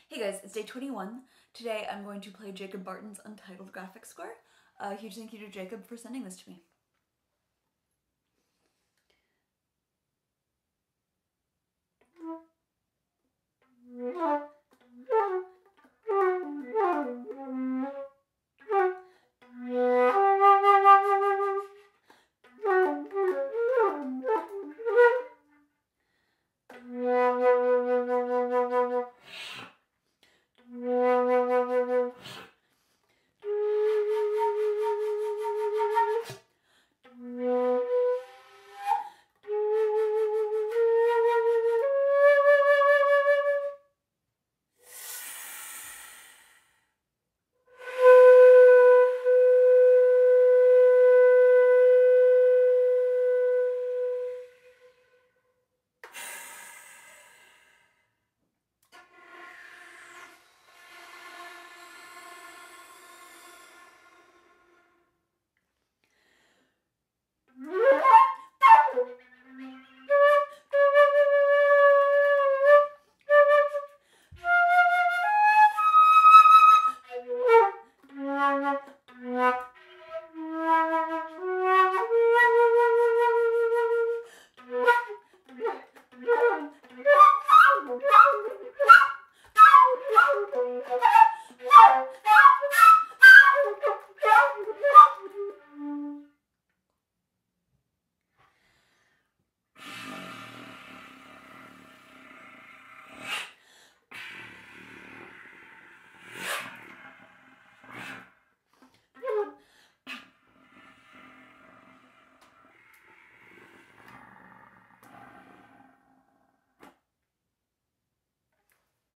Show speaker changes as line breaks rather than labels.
Hey guys, it's day 21. Today I'm going to play Jacob Barton's Untitled graphic score. Huge thank you to Jacob for sending this to me.